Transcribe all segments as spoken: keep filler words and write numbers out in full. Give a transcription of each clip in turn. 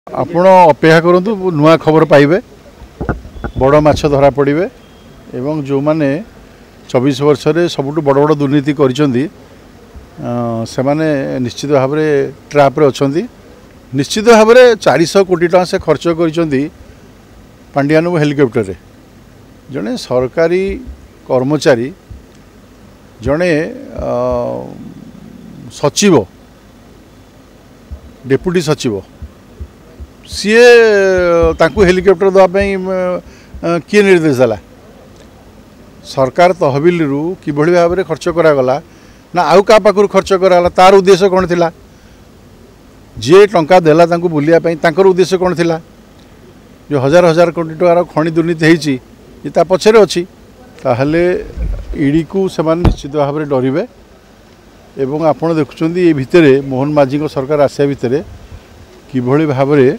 आपण अपेक्षा करंतु नुआ खबर पाइबे बड़ माछ धरा पड़े एवं जो माने चौबीस वर्ष रे सबुठु बड़ बड़ दुर्नीति करिसेंती से माने निश्चित भाव में ट्राप रे अछंती। निश्चित भाव में चार सौ कोटी टका से खर्च करिसेंती पांडियान हेलिकॉप्टर रे जड़े सरकारी कर्मचारी जड़े सचिव डेप्यूटी सचिव सी तांकु हेलिकॉप्टर देवाई किए निर्देश देला सरकार तहबिल रु कि भाव में खर्च करागला ना आउ का पाखु खर्च करागला तार उद्देश्य कौन थिला जे टंका देला तांकु बुलिया पई तांकर उद्देश्य कौन थिला जो हजार हजार कोटी टकार खनि दुर्नीति होईची ये ता पछरे अछि ताहले ईडी को सेमान निश्चित भाव में डरिबे एवं आपण देखुचंदी ए भितरे मोहन माझी को सरकार आसिया भितरे किभଳି भाव में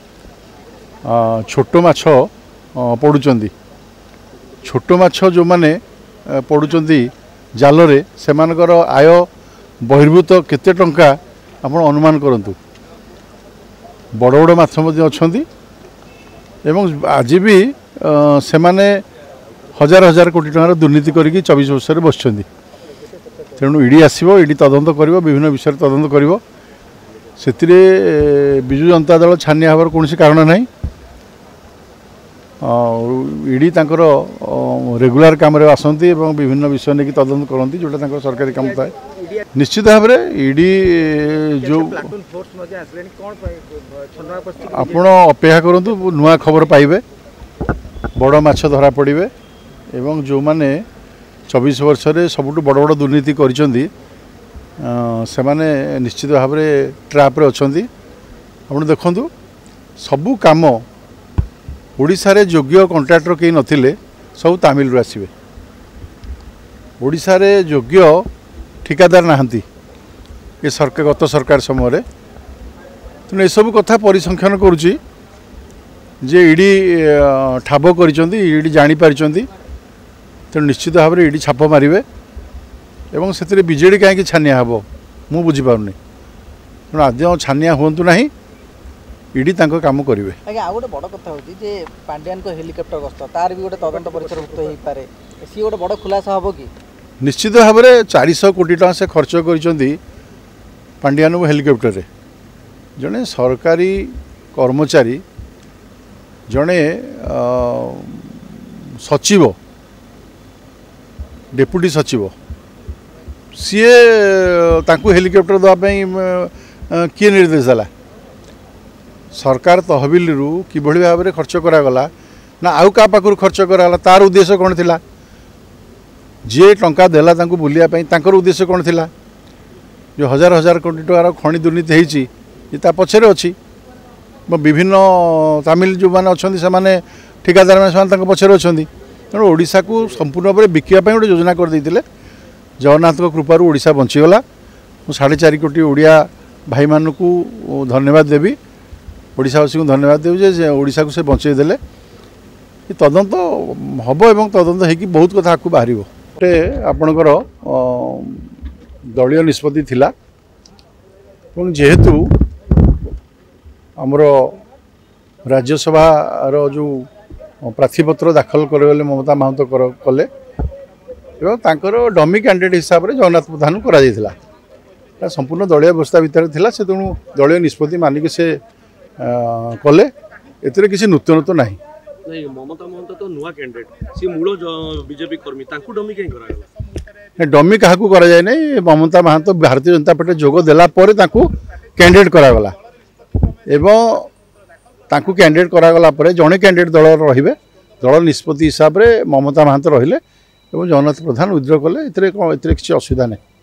छोट माछ पड़ुचंदी छोट माछ जो माने पड़ुचंदी जाल रे सेमानकर आय बहिर्भूत केते टंका आपण अनुमान करंतु बड़ बड़ माछ मध्ये अछंती एवं आज भी सेमाने हजार हजार कोटी टंकार दुर्नीति करिकी चौबीस वर्ष रे बसछंदी तेणु ईडी आसीबो ईडी तदंत करिवो विभिन्न विषय तदंत करिवो सेतिरे बिजु जनता दल छानिया हबार कोनसी कारण नाही ईडी तांकर रेगुलर काम रे आसंती एवं विभिन्न विषय नेकी तदंत करंती जोटा तांकर सरकारी काम थाए निश्चित भाव में ईडी जो आपण अपेक्षा करंतु नुआ खबर पाइबे बड़ माछ धरा पड़े एवं जो माने चौबीस वर्ष रे सबुठु बड़ बड़ दुर्नीति करिसेंती से माने निश्चित भाव में ट्राप रे अछंती। आपण देखंतु सबु काम ओडिशा रे योग्य कॉन्ट्रैक्टर कहीं नथिले सब तमिल रु आसीबे ओडिशा रे योग्य ठिकादार नाहंती ये सरकार गत सरकार समय रे तेणु ए सब कथा परिसंख्यान करुची जे ईडी ठाब करिसेंती ईडी जानि पारिसेंती तेणु निश्चित भाव में ईडी छाप मारिबे एवं से बीजेडी कहीं छानिया हम मु बुझीपारनी तेणु आद्य छानिया हूँ ना ईडी तांको काम करेंगे। आज्ञा आ गोटे बड़ कथा होची जे पांड्यान को हेलिकॉप्टर गस्त तार भी गोटे तदंत परिसरभुक्त हो पारे सी गोटे बड़ खुलासा हम कि निश्चित भाव में चार सौ कोटी टका से खर्च करिसेंती पांड्यान हेलिकॉप्टर रे जड़े सरकारी कर्मचारी जड़े सचिव डेप्यूटी सचिव सी तांकु हेलिकॉप्टर देवाई किए निर्देश देला सरकार तहबिल रु कि भाव में खर्च करागला ना आउ का पाखु खर्च करागला तार उद्देश्य कौन थिला जे टंका देला तांकु बुलिया पई तांकर उद्देश्य कौन थिला जो हजार हजार कोटी टकार खनि दुर्नीति होईची ये ता पछरे अछि विभिन्न तमिल जो माने अछंती से माने ठिकादार माने तांको पछरे अछंती तेणु ओडिशा को संपूर्ण भाव में बिकिया पई गोटे योजना कर देथिले जगन्नाथ कृपार ओडिशा बंचीगला साढ़े चार कोटी ओडिया भाई मान को धन्यवाद देवी ओडिशावासी को धन्यवाद देवी जे ओडिशा को से बंचे देले तदंत हम एवं तदंत होगी बहुत कथा आपको बाहर गोटे आपणकर दलीय निष्पत्ति थिला जेहेतु आमर राज्यसभा जो प्रार्थीपत्र दाखल करे ममता महंत कले एवं तांकर डमी कैंडिडेट हिसाब से जगन्नाथ प्रधान करा संपूर्ण दलीय व्यवस्था भितर थिला से तेणु दलीय निष्पत्ति मानिक से कले एतिरे किसी नूतनत्व नाही नहीं ममता महंत तो नुआ कैंडिडेट सी मूल बीजेपी कर्मी तांकु डमी कहीं करागला डमी काहाकू करा जाय नहीं ममता महंत भारतीय जनता पार्टी जोग देला परे तांकु कैंडिडेट करागला एवं तांकु कैंडिडेट करागला परे जणे कैंडिडेट दल रहिबे दल निष्पत्ति हिसाब से ममता महंत रहिले एवं जगन्नाथ प्रधान विद्रोह कले एतिरे किसी असुविधा नहीं।